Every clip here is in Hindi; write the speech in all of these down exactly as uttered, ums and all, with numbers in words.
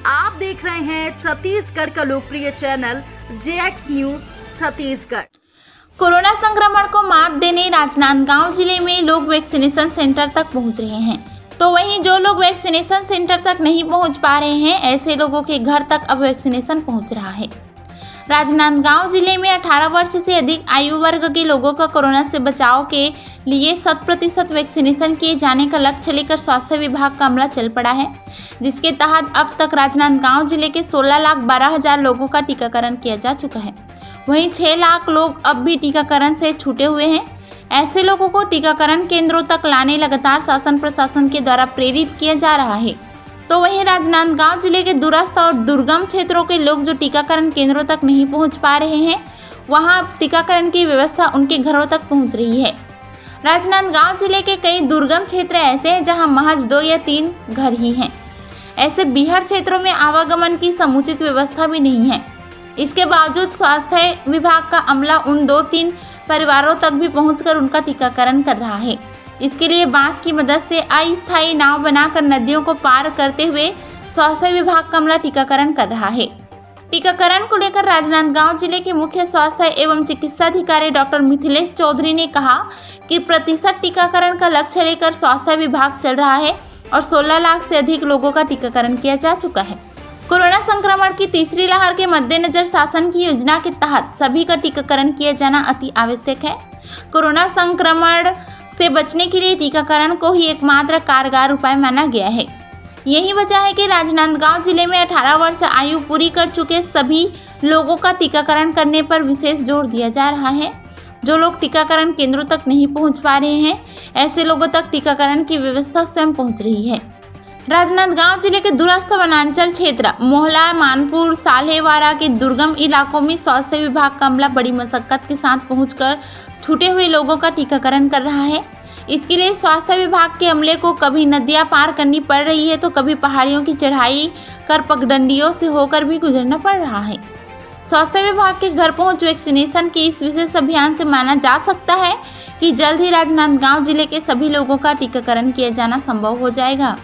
आप देख रहे हैं छत्तीसगढ़ का लोकप्रिय channel J X news Chhattisgarh. Corona संक्रमण को मात देने राजनांदगांव जिले में लोग वैक्सीनेशन सेंटर तक पहुंच रहे हैं, तो वहीं जो लोग वैक्सीनेशन सेंटर तक नहीं पहुंच पा रहे हैं, ऐसे लोगों के घर तक अब वैक्सीनेशन पहुंच रहा है। राजनांदगांव जिले में अठारह वर्ष से अधिक आयु वर्ग के लोगों का कोरोना से बचाव के लिए शत प्रतिशत वैक्सीनेशन किए जाने का लक्ष्य लेकर स्वास्थ्य विभाग का अमला चल पड़ा है, जिसके तहत अब तक राजनांदगांव जिले के सोलह लाख बारह हजार लोगों का टीकाकरण किया जा चुका है। वहीं छह लाख लोग अब भी टीकाकरण से छूटे हुए हैं। ऐसे लोगों को टीकाकरण केंद्रों तक लाने लगातार शासन प्रशासन के द्वारा प्रेरित किया जा रहा है। तो वहीं राजनांदगांव जिले के दूरस्थ और दुर्गम क्षेत्रों के लोग जो टीकाकरण केंद्रों तक नहीं पहुंच पा रहे हैं, वहां टीकाकरण की व्यवस्था उनके घरों तक पहुंच रही है। राजनांदगांव जिले के कई दुर्गम क्षेत्र ऐसे हैं जहां महज दो या तीन घर ही हैं। ऐसे बीहड़ क्षेत्रों में आवागमन की समुचित व्यवस्था भी नहीं है। इसके बावजूद स्वास्थ्य विभाग का अमला उन दो तीन परिवारों तक भी पहुंचकर उनका टीकाकरण कर रहा है। इसके लिए बांस की मदद से अस्थायी नाव बनाकर नदियों को पार करते हुए स्वास्थ्य विभाग का अमला टीकाकरण कर रहा है। टीकाकरण को लेकर राजनांदगांव जिले के मुख्य स्वास्थ्य एवं चिकित्सा अधिकारी डॉक्टर मिथिलेश चौधरी ने कहा कि प्रतिशत टीकाकरण का लक्ष्य लेकर स्वास्थ्य विभाग चल रहा है और सोलह लाख से अधिक लोगों का टीकाकरण किया जा चुका है। कोरोना संक्रमण की तीसरी लहर के मद्देनजर शासन की योजना के तहत सभी का टीकाकरण किया जाना अति आवश्यक है। कोरोना संक्रमण से बचने के लिए टीकाकरण को ही एकमात्र कारगर उपाय माना गया है। यही वजह है कि राजनांदगांव जिले में अठारह वर्ष आयु पूरी कर चुके सभी लोगों का टीकाकरण करने पर विशेष जोर दिया जा रहा है। जो लोग टीकाकरण केंद्रों तक नहीं पहुंच पा रहे हैं, ऐसे लोगों तक टीकाकरण की व्यवस्था स्वयं पहुंच रही है। राजनांदगांव जिले के दूरस्थ वनांचल क्षेत्र मोहला, मानपुर, साल्हेवाड़ा के दुर्गम इलाकों में स्वास्थ्य विभाग का अमला बड़ी मशक्कत के साथ पहुंचकर छूटे हुए लोगों का टीकाकरण कर रहा है। इसके लिए स्वास्थ्य विभाग के अमले को कभी नदियां पार करनी पड़ रही है, तो कभी पहाड़ियों की चढ़ाई कर पगडंडियों से होकर भी गुजरना पड़ रहा है। स्वास्थ्य विभाग के घर पहुंच वैक्सीनेशन के इस विशेष अभियान से माना जा सकता है कि जल्द ही राजनांदगांव जिले के सभी लोगों का टीकाकरण किया जाना संभव हो जाएगा।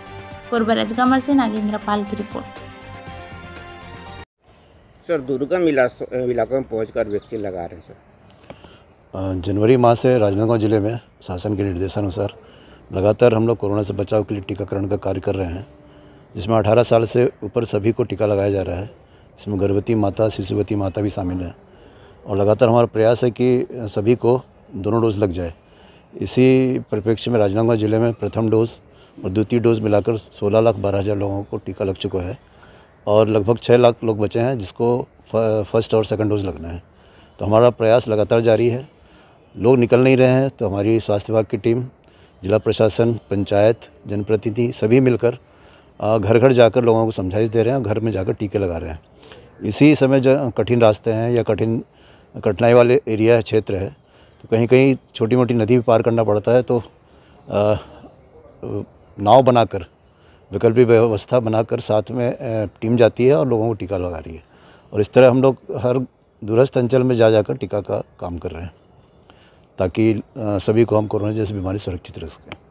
रजगामर से नागेंद्र पाल की रिपोर्ट। सर, दुर्गम इलाकों में पहुंचकर वैक्सीन लगा रहे हैं सर। जनवरी माह से राजनांदगांव जिले में शासन के निर्देशानुसार लगातार हम लोग कोरोना से बचाव के लिए टीकाकरण का कार्य कर रहे हैं, जिसमें अठारह साल से ऊपर सभी को टीका लगाया जा रहा है। इसमें गर्भवती माता, शिशुवती माता भी शामिल है और लगातार हमारा प्रयास है कि सभी को दोनों डोज लग जाए। इसी परिप्रेक्ष्य में राजनांदगांव जिले में प्रथम डोज और द्वितीय डोज मिलाकर सोलह लाख बारह हज़ार लोगों को टीका लग चुका है और लगभग छः लाख लोग बचे हैं जिसको फर्स्ट और सेकंड डोज लगना है। तो हमारा प्रयास लगातार जारी है। लोग निकल नहीं रहे हैं, तो हमारी स्वास्थ्य विभाग की टीम, जिला प्रशासन, पंचायत, जनप्रतिनिधि सभी मिलकर घर घर जाकर लोगों को समझाइश दे रहे हैं और घर में जाकर टीके लगा रहे हैं। इसी समय जो कठिन रास्ते हैं या कठिन कठिनाई वाले एरिया क्षेत्र है, तो कहीं कहीं छोटी मोटी नदी भी पार करना पड़ता है, तो आ, नाव बनाकर वैकल्पिक व्यवस्था बनाकर साथ में टीम जाती है और लोगों को टीका लगा रही है। और इस तरह हम लोग हर दूरस्थ अंचल में जा जाकर टीका का काम कर रहे हैं, ताकि सभी को हम कोरोना जैसी बीमारी सुरक्षित रख सकें।